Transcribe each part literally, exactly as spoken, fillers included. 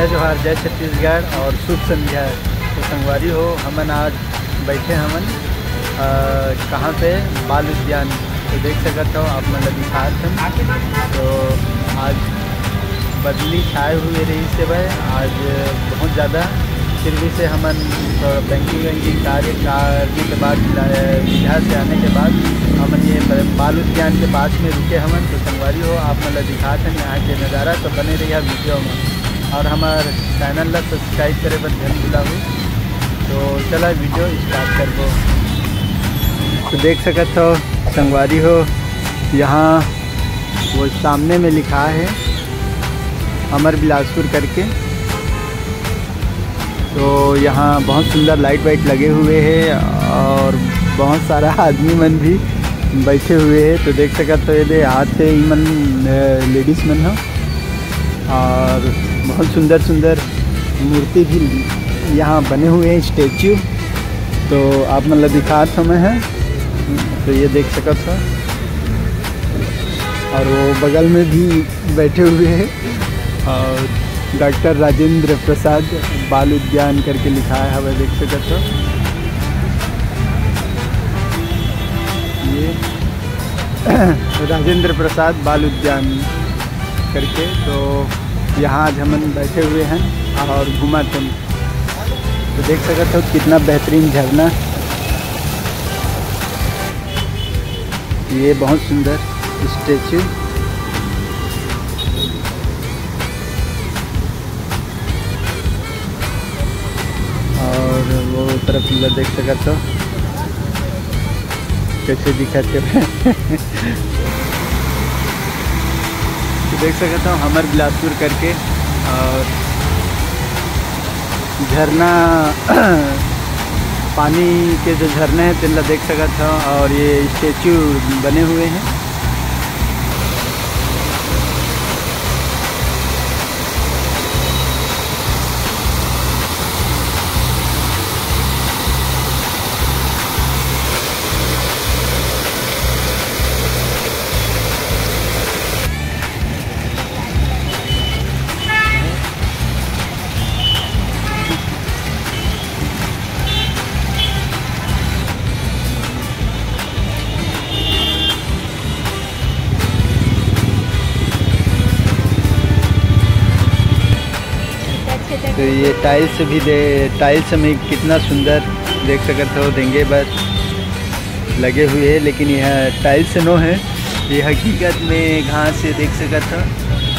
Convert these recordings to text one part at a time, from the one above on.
जय जोहार, जय छत्तीसगढ़ और शुभ संध्या। तो संगवारी हो, हमन आज बैठे हमन कहाँ पे, बाल उद्यान। तो देख सकते हो आप मतलब दिखात हैं। तो आज बदली छाए हुए रही से भाई, आज बहुत ज़्यादा। फिर भी से हमन बैंकिंग वैंकिंग कार्य करने के बाद, विधा से आने के बाद हमन ये बाल उद्यान के पास में रुके हमन। तो संगवारी हो, आप मतलब दिखाते हैं यहाँ के नज़ारा। तो बने रहिए वीडियो में और हमारे चैनल ला सब्सक्राइब करे पर ध्यान बुलाऊँ। तो चला वीडियो स्टार्ट कर दो। तो देख सकते हो संगवारी हो, यहाँ वो सामने में लिखा है अमर बिलासपुर करके। तो यहाँ बहुत सुंदर लाइट वाइट लगे हुए हैं और बहुत सारा आदमी मन भी बैठे हुए हैं। तो देख सकते हो ये हाथ से ही मन लेडीज़ मन हो, और बहुत सुंदर सुंदर मूर्ति भी यहाँ बने हुए हैं, स्टैचू। तो आप मतलब दिखात हमें हैं। तो ये देख सकते हो, और वो बगल में भी बैठे हुए हैं, और डॉक्टर राजेंद्र प्रसाद बाल उद्यान करके लिखा है, हमें देख सकते हो ये राजेंद्र प्रसाद बाल उद्यान करके। तो यहाँ आज हम बैठे हुए हैं और घुमाते हैं। तो देख सकते हो कितना बेहतरीन झरना, ये बहुत सुंदर स्टैचू। और वो तरफ देख सकते हो कैसे दिखाते हैं। तो देख सकते हो हमर बिलासपुर करके, और झरना पानी के जो झरने हैं तिल्ला देख सकते हो, और ये स्टैचू बने हुए हैं। तो ये टाइल्स भी दे, टाइल्स में कितना सुंदर देख सकते हो, देंगे बस लगे हुए हैं। लेकिन यह टाइल्स नो है, ये हकीकत में घास से देख सकते हो।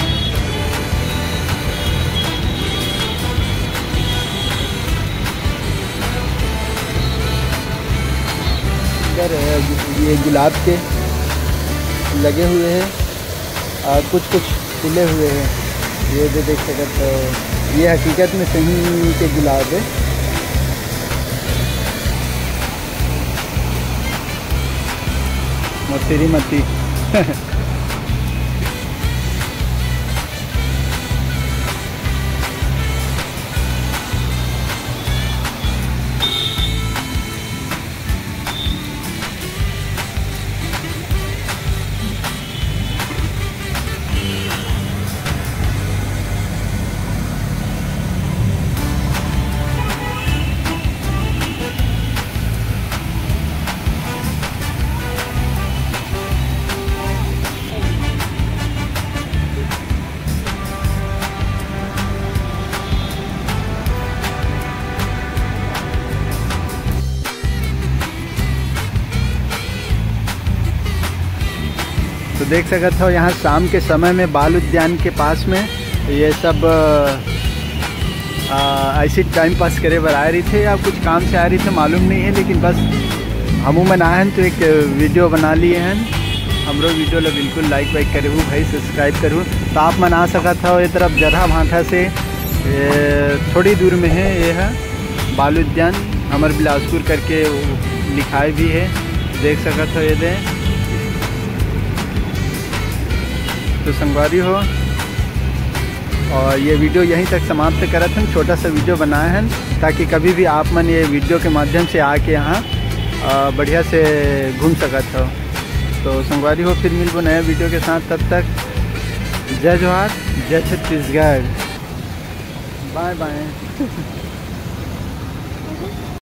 ये गुलाब के लगे हुए हैं और कुछ कुछ खिले हुए हैं, ये भी देख सकते हो। ये हकीकत में सही के गुलाब है। मतीरी मती तो देख सकते हो यहाँ शाम के समय में बाल उद्यान के पास में ये सब ऐसी टाइम पास करे बर आ रही थे, या कुछ काम से आ रही थे मालूम नहीं है। लेकिन बस हमूमन आए हैं तो एक वीडियो बना लिए हैं। हमरो वीडियो ला बिल्कुल लाइक वाइक करूँ भाई, सब्सक्राइब करूँ। तो आप मन आ सकता हो, ये तरफ जरहा भाठा से थोड़ी दूर में है ये है बाल उद्यान अमर बिलासपुर करके लिखाई भी है, देख सकते हो ये दे। तो संगवारी हो, और ये वीडियो यहीं तक समाप्त करत हैं। छोटा सा वीडियो बनाए हैं ताकि कभी भी आप मन ये वीडियो के माध्यम से आके यहाँ बढ़िया से घूम सकत हो। तो संगवारी हो, फिर मिलबो नया वीडियो के साथ। तब तक जय जोहार, जय छत्तीसगढ़। Bye bye.